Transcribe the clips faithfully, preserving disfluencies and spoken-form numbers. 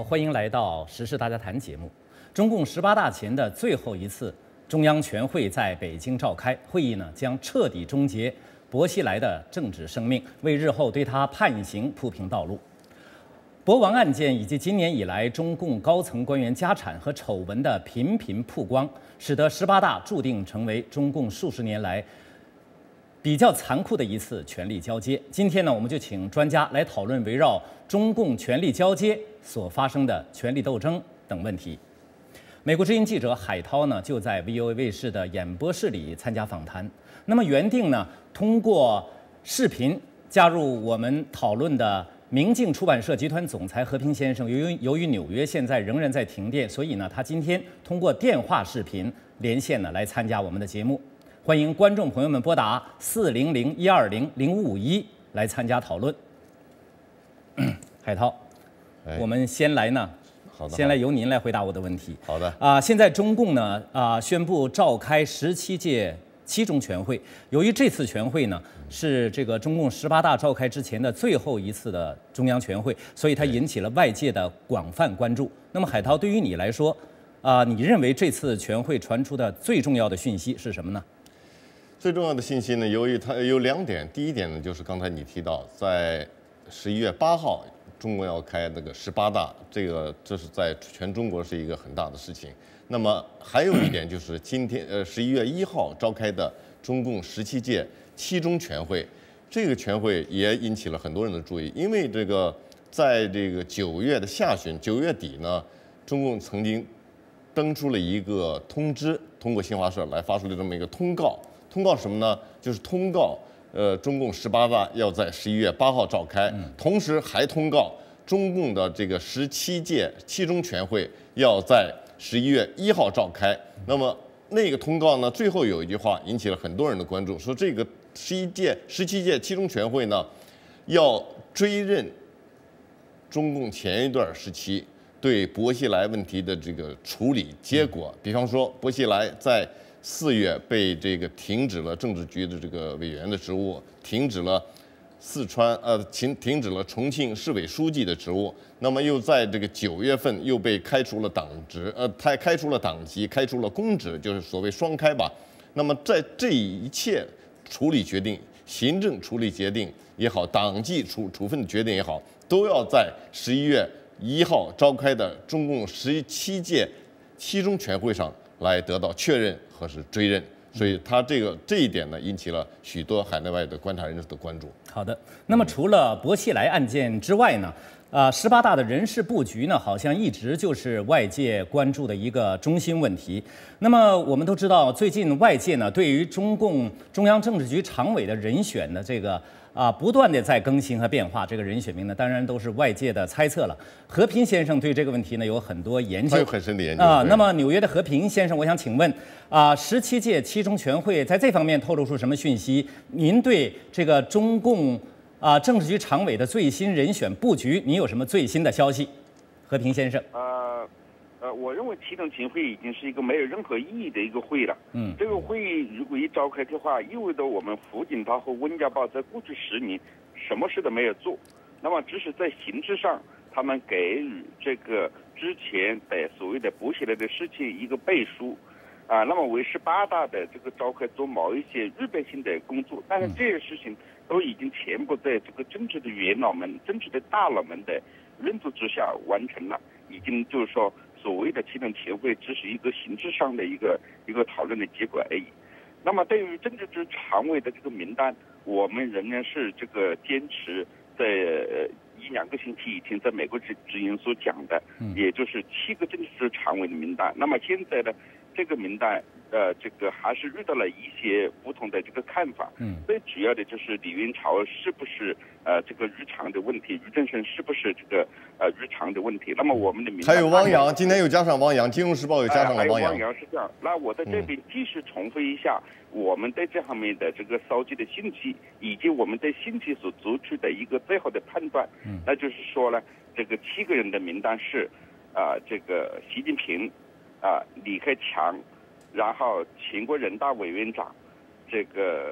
好，欢迎来到《时事大家谈》节目。中共十八大前的最后一次中央全会在北京召开，会议呢将彻底终结薄熙来的政治生命，为日后对他判刑铺平道路。博王案件以及今年以来中共高层官员家产和丑闻的频频曝光，使得十八大注定成为中共数十年来比较残酷的一次权力交接。今天呢，我们就请专家来讨论围绕中共权力交接所发生的权力斗争等问题。美国之音记者海涛呢，就在 V O A 卫视的演播室里参加访谈。那么原定呢，通过视频加入我们讨论的明镜出版社集团总裁何平先生，由于由于纽约现在仍然在停电，所以呢，他今天通过电话视频连线呢来参加我们的节目。欢迎观众朋友们拨打四零零一二零零五五一来参加讨论。海涛，哎、我们先来呢， 好的， 先来由您来回答我的问题。 好的啊、呃，现在中共呢啊、呃、宣布召开十七届七中全会，由于这次全会呢是这个中共十八大召开之前的最后一次的中央全会，所以它引起了外界的广泛关注。那么海涛，对于你来说，啊、呃，你认为这次全会传出的最重要的讯息是什么呢？ 最重要的信息呢，由于它有两点。第一点呢，就是刚才你提到，在十一月八号，中国要开那个十八大，这个这是在全中国是一个很大的事情。那么还有一点就是今天呃十一月一号召开的中共十七届七中全会，这个全会也引起了很多人的注意，因为这个在这个九月的下旬，九月底呢，中共曾经登出了一个通知，通过新华社来发出了这么一个通告。通告什么呢？就是通告，呃，中共十八大要在十一月八号召开，嗯、同时还通告中共的这个十七届七中全会要在十一月一号召开。那么那个通告呢，最后有一句话引起了很多人的关注，说这个十一届、十七届七中全会呢，要追认中共前一段时期对薄熙来问题的这个处理结果，比方说薄熙来在四月被这个停止了政治局的这个委员的职务，停止了四川呃停停止了重庆市委书记的职务，那么又在这个九月份又被开除了党职，呃，开开除了党籍，开除了公职，就是所谓双开吧。那么在这一切处理决定，行政处理决定也好，党纪处处分的决定也好，都要在十一月一号召开的中共十七届七中全会上来得到确认和是追认，所以他这个这一点呢，引起了许多海内外的观察人士的关注。 好的，那么除了薄熙来案件之外呢，呃，十八大的人事布局呢，好像一直就是外界关注的一个中心问题。那么我们都知道，最近外界呢对于中共中央政治局常委的人选的这个啊，不断的在更新和变化。这个人选名呢，当然都是外界的猜测了。和平先生对这个问题呢有很多研究， 他有很深的研究啊。那么纽约的和平先生，我想请问啊，十七届七中全会在这方面透露出什么讯息？您对这个中共啊政治局常委的最新人选布局，您有什么最新的消息？和平先生。 呃。呃，我认为七中全会已经是一个没有任何意义的一个会议了。嗯，这个会议如果一召开的话，意味着我们胡锦涛和温家宝在过去十年什么事都没有做，那么只是在形式上，他们给予这个之前的所谓的薄熙来的事情一个背书，啊，那么为十八大的这个召开做某一些预备性的工作，但是这些事情都已经全部在这个政治的元老们、政治的大佬们的认督之下完成了，已经就是说。所谓的七中全会只是一个形式上的一个一个讨论的结果而已。那么对于政治局常委的这个名单，我们仍然是这个坚持在一两个星期以前在美国之之音所讲的，也就是七个政治局常委的名单。那么现在呢，这个名单呃，这个还是遇到了一些不同的这个看法。嗯，最主要的就是李元朝是不是呃这个日常的问题，俞正声是不是这个呃日常的问题。那么我们的名单还有汪洋，今天又加上汪洋，《金融时报》又加上了汪洋。 呃、还有汪洋是这样。那我在这边继续重复一下我们对这方面的这个搜集的信息，以及我们对信息所做出的一个最后的判断。嗯，那就是说呢，这个七个人的名单是啊、呃，这个习近平啊、呃，李克强。然后全国人大委员长，这个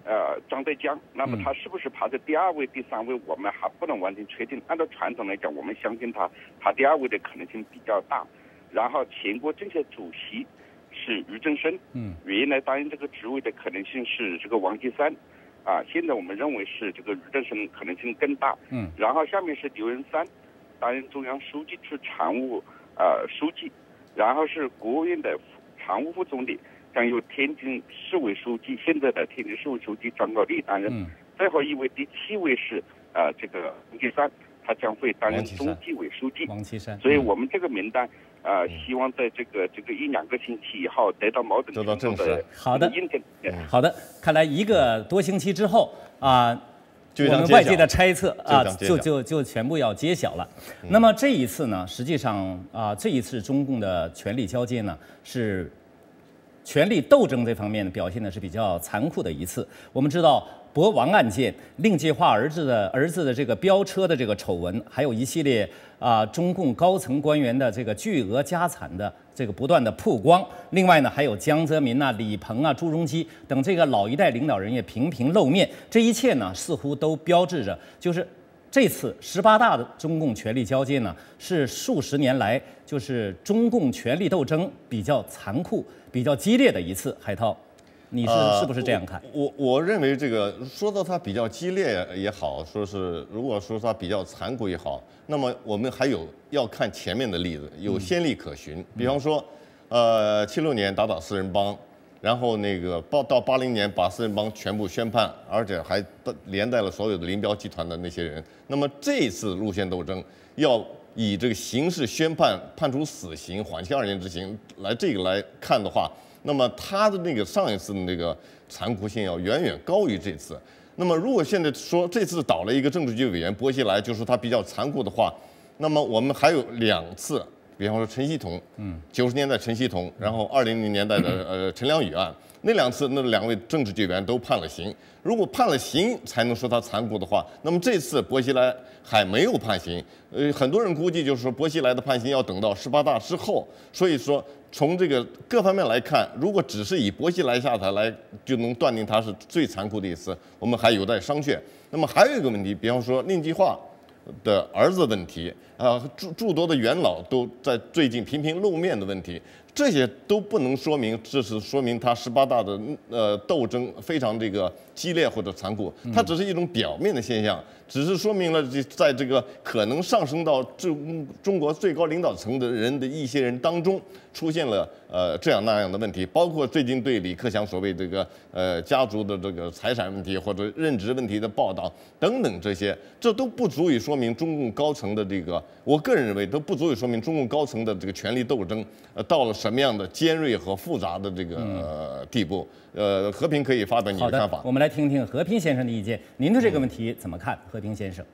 呃张德江，那么他是不是排在第二位、第三位，我们还不能完全确定。按照传统来讲，我们相信他排第二位的可能性比较大。然后全国政协主席是俞正声，嗯，原来担任这个职位的可能性是这个王岐山，啊，现在我们认为是这个俞正声可能性更大，嗯，然后下面是刘仁三，担任中央书记处常务呃书记，然后是国务院的常务副总理，将由天津市委书记现在的天津市委书记张高丽担任，嗯，最后一位第七位是呃这个王岐山，他将会担任中纪委书记， 王岐山， 所以我们这个名单。呃，希望在这个这个一两个星期以后得到某种程度的好的印证。 好的，看来一个多星期之后啊，我们外界的猜测啊，就就就全部要揭晓了。那么这一次呢，实际上啊，这一次中共的权力交接呢，是权力斗争这方面表现的是比较残酷的一次。我们知道。博王案件、令计划儿子的儿子的这个飙车的这个丑闻，还有一系列啊中共高层官员的这个巨额家产的这个不断的曝光。另外呢，还有江泽民啊、李鹏啊、朱镕基等这个老一代领导人也频频露面。这一切呢，似乎都标志着，就是这次十八大的中共权力交接呢，是数十年来就是中共权力斗争比较残酷、比较激烈的一次。海涛。你是是不是这样看？ 呃、我我认为这个说到它比较激烈也好，说是如果说它比较残酷也好，那么我们还有要看前面的例子，有先例可循。嗯、比方说，呃，七六年打倒四人帮，然后那个到到八零年把四人帮全部宣判，而且还连带了所有的林彪集团的那些人。那么这次路线斗争要以这个刑事宣判判处死刑，缓期二年执行来这个来看的话。那么他的那个上一次的那个残酷性要远远高于这次。那么如果现在说这次倒了一个政治局委员薄熙来，就是他比较残酷的话，那么我们还有两次，比方说陈锡同，嗯，九十年代陈锡同，然后二零零年代的呃陈良宇案，那两次那两位政治局委员都判了刑。如果判了刑才能说他残酷的话，那么这次薄熙来还没有判刑，呃，很多人估计就是说薄熙来的判刑要等到十八大之后，所以说。从这个各方面来看，如果只是以薄熙来下台来就能断定他是最残酷的一次，我们还有待商榷。那么还有一个问题，比方说令计划的儿子问题啊，诸诸多的元老都在最近频频露面的问题，这些都不能说明这是说明他十八大的呃斗争非常这个激烈或者残酷，它只是一种表面的现象，只是说明了这在这个可能上升到中中国最高领导层的人的一些人当中出现了呃这样那样的问题，包括最近对李克强所谓这个呃家族的这个财产问题或者任职问题的报道等等这些，这都不足以说明中共高层的这个，我个人认为都不足以说明中共高层的这个权力斗争呃到了什么样的尖锐和复杂的这个、呃、地步。呃，和平可以发表你的看法。 我们来听听和平先生的意见，您对这个问题怎么看？嗯、和平先生。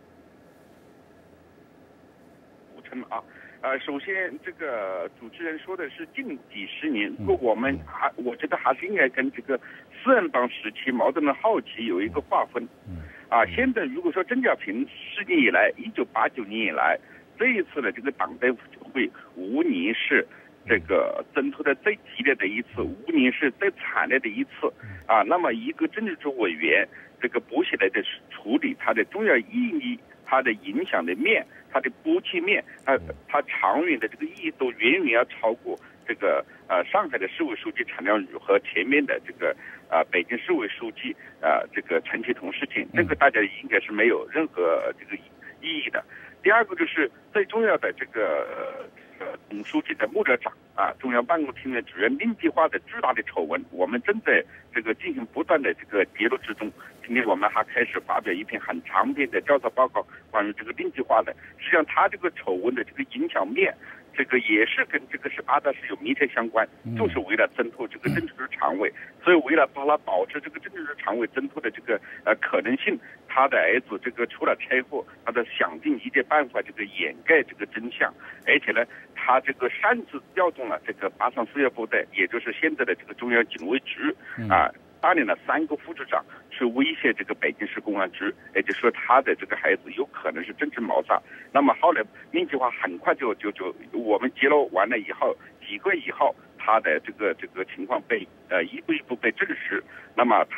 吴成啊，呃，首先这个主持人说的是近几十年，不过我们还我觉得还是应该跟这个四人帮时期毛泽东后期有一个划分。嗯。啊，现在如果说邓小平事件以来，一九八九年以来，这一次的这个党代会无疑是。这个争夺的最激烈的一次，无疑是最惨烈的一次啊。那么一个政治局委员，这个薄熙来的处理，它的重要意义、它的影响的面、它的波及面，它它长远的这个意义都远远要超过这个呃上海的市委书记陈良宇和前面的这个呃北京市委书记呃这个陈其同事情，这个大家应该是没有任何这个意义的。第二个就是最重要的这个。呃，总书记的幕僚长啊，中央办公厅的主任令计划的巨大的丑闻，我们正在这个进行不断的这个揭露之中。今天我们还开始发表一篇很长篇的调查报告，关于这个令计划的。实际上，他这个丑闻的这个影响面，这个也是跟这个十八大是有密切相关，就是为了挣脱这个政治局常委。所以，为了把它保持这个政治局常委挣脱的这个呃可能性，他的儿子这个出了车祸，他在想尽一切办法这个掩盖这个真相，而且呢。他这个擅自调动了这个八三四幺部队，也就是现在的这个中央警卫局啊，带领了三个副局长去威胁这个北京市公安局，也就是说他的这个孩子有可能是政治谋杀。那么后来令计划很快就就就我们揭露完了以后，几个月以后，他的这个这个情况被呃一步一步被证实。那么他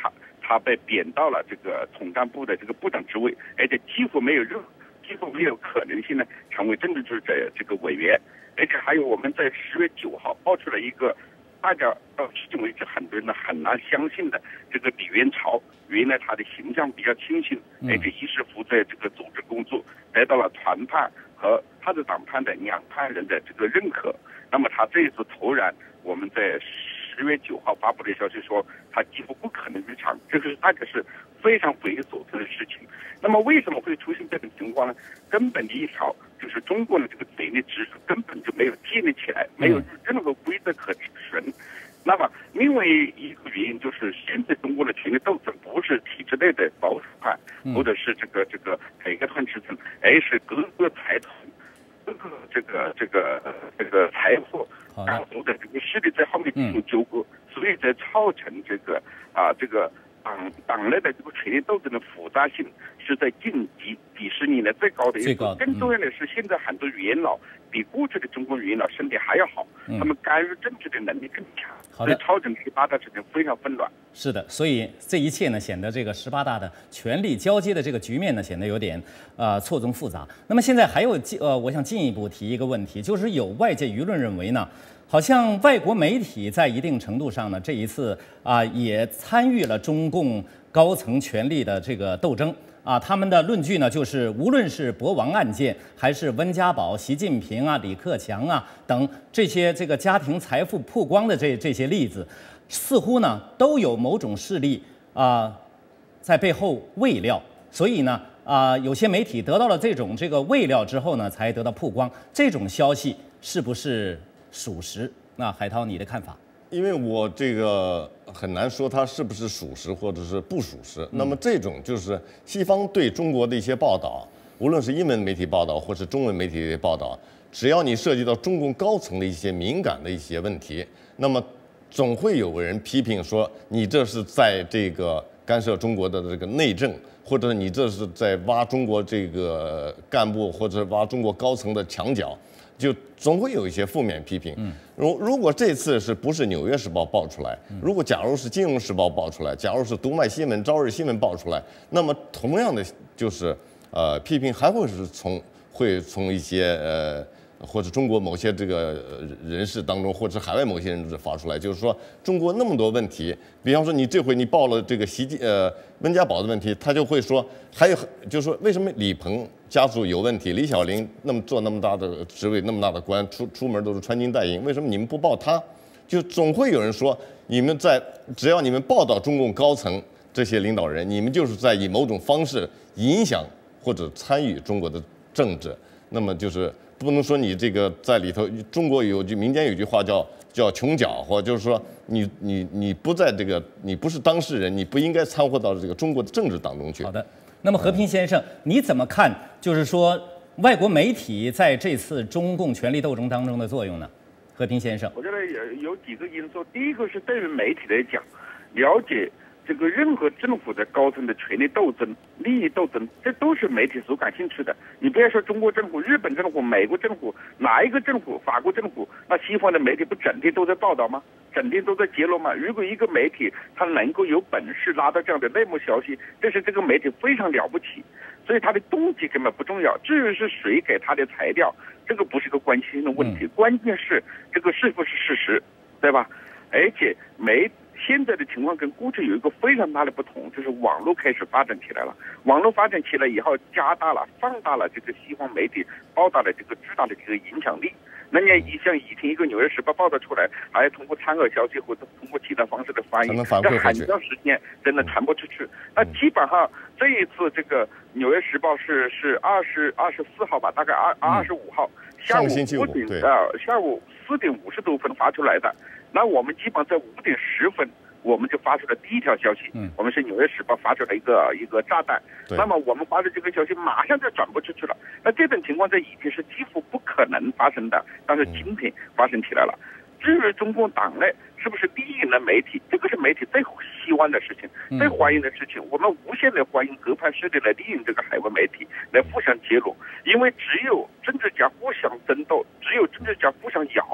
他被贬到了这个统战部的这个部长职位，而且几乎没有任几乎没有可能性呢成为政治局的这个委员。而且还有我们在十月九号爆出了一个大家到至今为止很多人呢很难相信的这个李元朝，原来他的形象比较清新，而且一是负责这个组织工作，得到了团派和他的党派的两派人的这个认可。那么他这一次突然我们在十月九号发布的消息说他几乎不可能入场，这个是大概是非常匪夷所思的事情。那么为什么会出现这种情况呢？根本的一条就是中国的这个权力制度根本就没有建立起来，没有任何规则可循。那么另外一个原因就是现在中国的权力斗争不是体制内的保守派，或者是这个这个改革派支撑，而是各个财团、各个这个这个这个财富党族的这个势力在后面进行纠葛，所以才造成这个啊这个党党内的这个权力斗争的复杂性是在近几几十年来最高的一个。更重要的是，现在很多元老比过去的中国元老身体还要好，他们干预政治的能力更强。 好的， 造成十八大之间非常纷乱。 是的，所以这一切呢，显得这个十八大的权力交接的这个局面呢，显得有点呃错综复杂。那么现在还有呃，我想进一步提一个问题，就是有外界舆论认为呢，好像外国媒体在一定程度上呢，这一次啊、呃、也参与了中共高层权力的这个斗争。啊，他们的论据呢，就是无论是博王案件，还是温家宝、习近平啊、李克强啊等这些这个家庭财富曝光的这这些例子，似乎呢都有某种势力啊、呃、在背后喂料，所以呢啊、呃、有些媒体得到了这种这个喂料之后呢，才得到曝光。这种消息是不是属实？那海涛，你的看法？ 因为我这个很难说它是不是属实或者是不属实。那么这种就是西方对中国的一些报道，无论是英文媒体报道或是中文媒体的报道，只要你涉及到中共高层的一些敏感的一些问题，那么总会有人批评说你这是在这个干涉中国的这个内政，或者你这是在挖中国这个干部或者挖中国高层的墙角。就总会有一些负面批评。如如果这次是不是《纽约时报》爆出来，如果假如是《金融时报》爆出来，假如是读卖新闻、朝日新闻爆出来，那么同样的就是呃批评还会是从会从一些呃或者中国某些这个人士当中，或者海外某些人士发出来，就是说中国那么多问题，比方说你这回你报了这个习呃温家宝的问题，他就会说还有就是说为什么李鹏家族有问题，李小玲那么做那么大的职位那么大的官，出出门都是穿金戴银，为什么你们不报他？就总会有人说你们在只要你们报道中共高层这些领导人，你们就是在以某种方式影响或者参与中国的政治，那么就是不能说你这个在里头。中国有句民间有句话叫叫穷搅和，就是说你你你不在这个你不是当事人，你不应该掺和到这个中国的政治当中去。 好的。那么和平先生，你怎么看？就是说，外国媒体在这次中共权力斗争当中的作用呢？和平先生， 我觉得有有几个因素。第一个是对于媒体来讲，了解这个任何政府的高层的权力斗争、利益斗争，这都是媒体所感兴趣的。你不要说中国政府、日本政府、美国政府，哪一个政府、法国政府，那西方的媒体不整天都在报道吗？整天都在揭露吗？如果一个媒体它能够有本事拿到这样的内幕消息，这是这个媒体非常了不起。所以它的动机根本不重要，至于是谁给他的材料，这个不是个关心的问题，关键是这个是不是事实，对吧？而且媒现在的情况跟过去有一个非常大的不同，就是网络开始发展起来了。网络发展起来以后，加大了、放大了这个西方媒体报道的这个巨大的这个影响力。那你像以前一个《纽约时报》报道出来，还要通过参考消息或者通过其他方式的翻译，这很长时间真的传播出去。那基本上这一次这个《纽约时报》是是二十二十四号吧，大概二二十五号下午五点呃下午四点五十多分发出来的。那我们基本上在五点十分，我们就发出了第一条消息。嗯，我们是《纽约时报》发出了一个一个炸弹。那么我们发出这个消息，马上就转播出去了。那这种情况在以前是几乎不可能发生的，但是今天发生起来了。至于中共党内是不是利用了媒体，这个是媒体最希望的事情，最欢迎的事情。我们无限的欢迎各派势力来利用这个海外媒体来互相揭露，因为只有政治家互相争斗，只有政治家互相咬，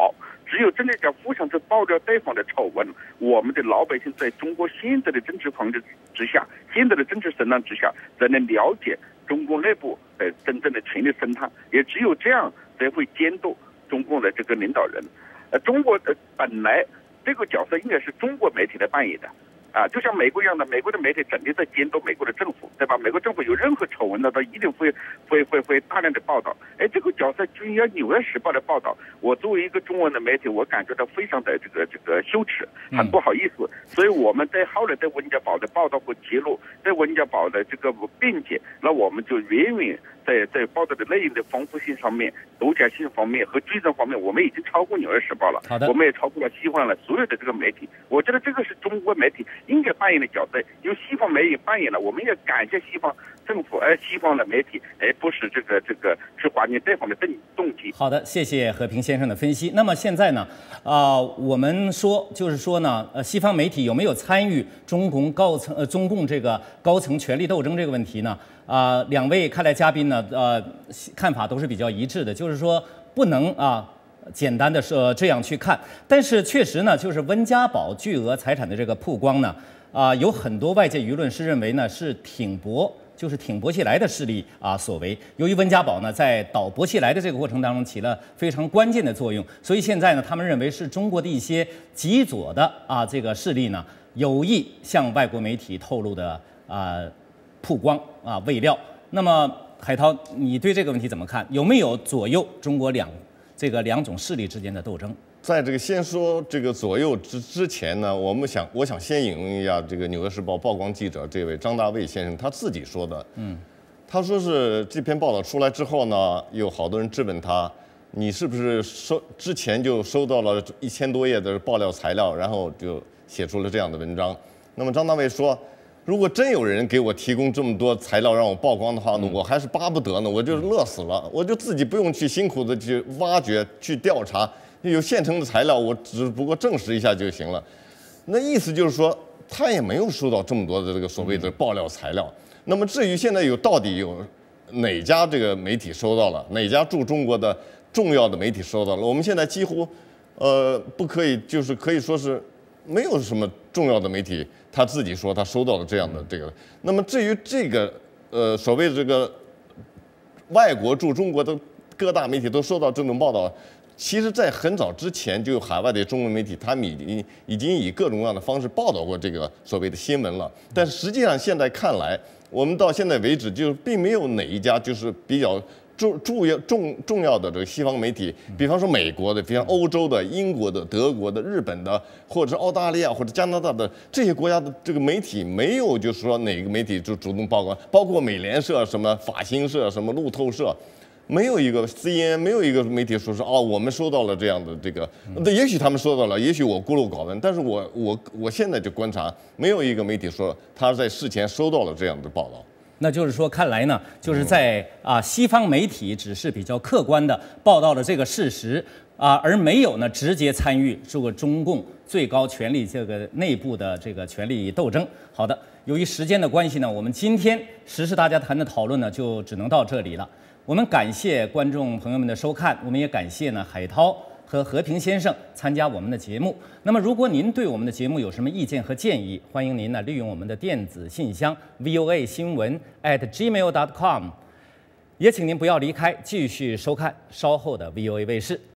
只有真的叫互相这爆料对方的丑闻，我们的老百姓在中国现在的政治环境之下，现在的政治生态之下，才能了解中共内部的真正的权力生态。也只有这样，才会监督中共的这个领导人。呃，中国的本来这个角色应该是中国媒体来扮演的。啊，就像美国一样的，美国的媒体整天在监督美国的政府，对吧？美国政府有任何丑闻的，他一定会会会会大量的报道。哎，这个角色就应该《纽约时报》的报道。我作为一个中文的媒体，我感觉到非常的这个这个羞耻，很不好意思。嗯、所以我们在后来在《文家宝》的报道和揭露，在《文家宝》的这个辩解，那我们就远远在在报道的内容的丰富性上面、独家性方面和追踪方面，我们已经超过《纽约时报》了。 好的， 我们也超过了西方了所有的这个媒体。我觉得这个是中国媒体应该扮演的角色，由西方媒体扮演了，我们要感谢西方政府，而西方的媒体，而不是这个这个是怀念对方的动动机。 好的，谢谢和平先生的分析。那么现在呢，啊、呃，我们说就是说呢，呃，西方媒体有没有参与中共高层呃中共这个高层权力斗争这个问题呢？啊、呃，两位看来嘉宾呢，呃，看法都是比较一致的，就是说不能啊。简单的说这样去看，但是确实呢，就是温家宝巨额财产的这个曝光呢，啊、呃，有很多外界舆论是认为呢是挺博，就是挺薄熙来的势力啊所为。由于温家宝呢在倒薄熙来的这个过程当中起了非常关键的作用，所以现在呢，他们认为是中国的一些极左的啊这个势力呢有意向外国媒体透露的啊曝光啊未料。那么海涛，你对这个问题怎么看？有没有左右中国两？这个两种势力之间的斗争， 在这个先说这个左右之之前呢，我们想，我想先引用一下这个《纽约时报》曝光记者这位张大卫先生他自己说的。嗯，他说是这篇报道出来之后呢，有好多人质问他，你是不是收之前就收到了一千多页的爆料材料，然后就写出了这样的文章？那么张大卫说，如果真有人给我提供这么多材料让我曝光的话呢，我还是巴不得呢，我就乐死了，我就自己不用去辛苦的去挖掘、去调查，有现成的材料，我只不过证实一下就行了。那意思就是说，他也没有收到这么多的这个所谓的爆料材料。那么至于现在有到底有哪家这个媒体收到了，哪家驻中国的重要的媒体收到了，我们现在几乎，呃，不可以，就是可以说是没有什么重要的媒体。他自己说他收到了这样的这个，那么至于这个呃所谓的这个外国驻中国的各大媒体都收到这种报道，其实在很早之前就有海外的中文媒体，他们已经已经以各种各样的方式报道过这个所谓的新闻了。但是实际上现在看来，我们到现在为止就并没有哪一家就是比较重重要重重要的这个西方媒体，比方说美国的，比方欧洲的、英国的、德国的、日本的，或者是澳大利亚或者加拿大的这些国家的这个媒体，没有就是说哪个媒体就主动曝光，包括美联社、什么法新社、什么路透社。没有一个 C N N， 没有一个媒体说是哦，我们收到了这样的这个，那也许他们收到了，也许我孤陋寡闻，但是我我我现在就观察，没有一个媒体说他在事前收到了这样的报道。 那就是说，看来呢，就是在啊西方媒体只是比较客观的报道了这个事实啊，而没有呢直接参与这个中共最高权力这个内部的这个权力斗争。好的，由于时间的关系呢，我们今天时事大家谈的讨论呢就只能到这里了。我们感谢观众朋友们的收看，我们也感谢呢海涛和和平先生参加我们的节目。那么，如果您对我们的节目有什么意见和建议，欢迎您呢利用我们的电子信箱 v o a 新闻 at gmail dot com， 也请您不要离开，继续收看稍后的 V O A 卫视。